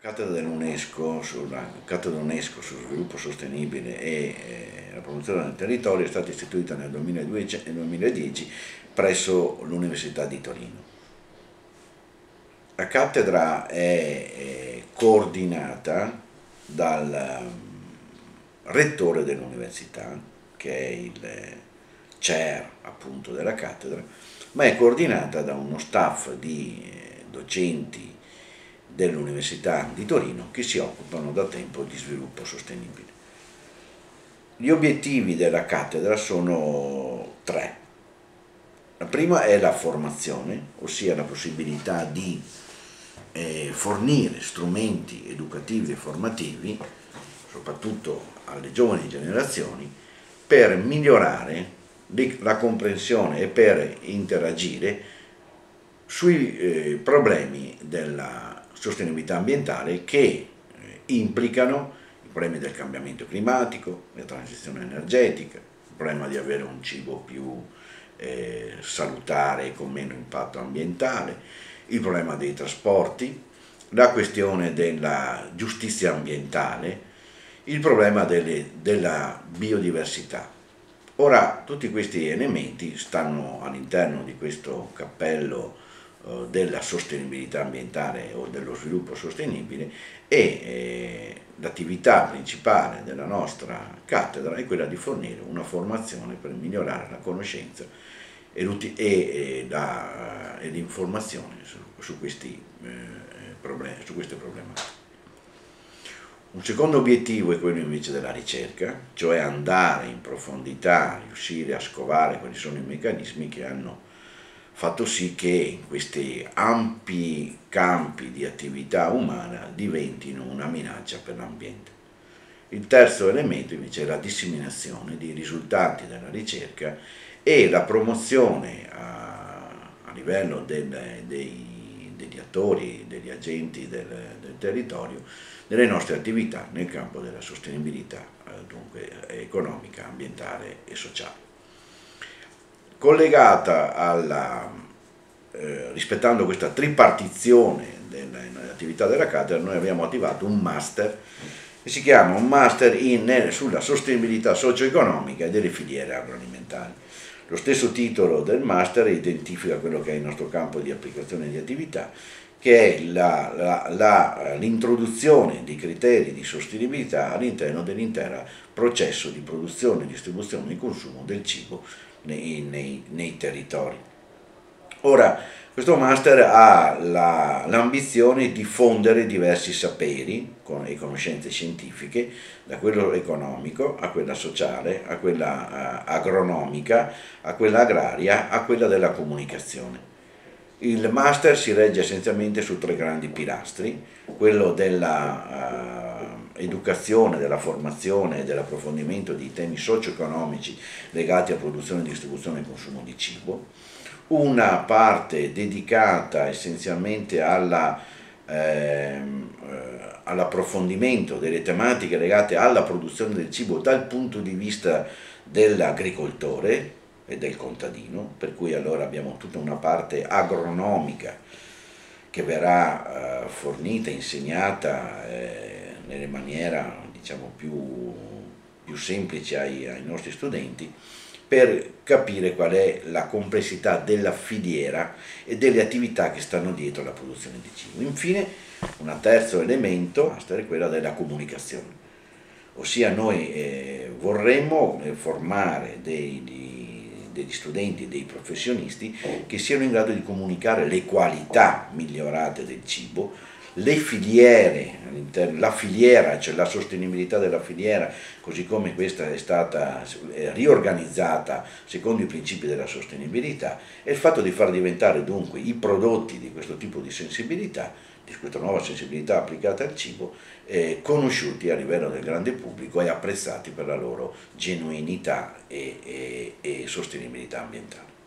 cattedra UNESCO sullo sviluppo sostenibile e la promozione del territorio è stata istituita nel 2010 presso l'Università di Torino. La cattedra è coordinata dal rettore dell'università, che è il chair appunto della cattedra, ma è coordinata da uno staff di docenti dell'Università di Torino che si occupano da tempo di sviluppo sostenibile. Gli obiettivi della cattedra sono tre. La prima è la formazione, ossia la possibilità di fornire strumenti educativi e formativi, soprattutto alle giovani generazioni, per migliorare la comprensione e per interagire sui problemi della sostenibilità ambientale che implicano i problemi del cambiamento climatico, la transizione energetica, il problema di avere un cibo più salutare e con meno impatto ambientale, il problema dei trasporti, la questione della giustizia ambientale, il problema della biodiversità. Ora, tutti questi elementi stanno all'interno di questo cappello della sostenibilità ambientale o dello sviluppo sostenibile e l'attività principale della nostra cattedra è quella di fornire una formazione per migliorare la conoscenza e l'informazione su queste problematiche. Un secondo obiettivo è quello invece della ricerca, cioè andare in profondità, riuscire a scovare quali sono i meccanismi che hanno fatto sì che in questi ampi campi di attività umana diventino una minaccia per l'ambiente. Il terzo elemento invece è la disseminazione dei risultati della ricerca e la promozione a livello degli attori, degli agenti del territorio, delle nostre attività nel campo della sostenibilità, dunque economica, ambientale e sociale. Collegata rispettando questa tripartizione dell'attività della cattedra, noi abbiamo attivato un master che si chiama un master sulla sostenibilità socio-economica delle filiere agroalimentari. Lo stesso titolo del master identifica quello che è il nostro campo di applicazione di attività, che è l'introduzione di criteri di sostenibilità all'interno dell'intero processo di produzione, distribuzione e consumo del cibo nei territori. Ora, questo master ha l'ambizione di fondere diversi saperi e conoscenze scientifiche, da quello economico a quella sociale, a quella agronomica, a quella agraria, a quella della comunicazione. Il master si regge essenzialmente su tre grandi pilastri, quello dell'educazione, della formazione e dell'approfondimento di temi socio-economici legati a produzione, distribuzione e consumo di cibo, una parte dedicata essenzialmente all'approfondimento delle tematiche legate alla produzione del cibo dal punto di vista dell'agricoltore e del contadino, per cui allora abbiamo tutta una parte agronomica che verrà fornita, insegnata nella maniera diciamo più semplice ai nostri studenti, per capire qual è la complessità della filiera e delle attività che stanno dietro alla produzione di cibo. Infine, un terzo elemento è quella della comunicazione, ossia noi vorremmo formare degli studenti, dei professionisti che siano in grado di comunicare le qualità migliorate del cibo, le filiere, la filiera, cioè la sostenibilità della filiera, così come questa è stata riorganizzata secondo i principi della sostenibilità, e il fatto di far diventare dunque i prodotti di questo tipo di sensibilità, di questa nuova sensibilità applicata al cibo, conosciuti a livello del grande pubblico e apprezzati per la loro genuinità e sostenibilità ambientale.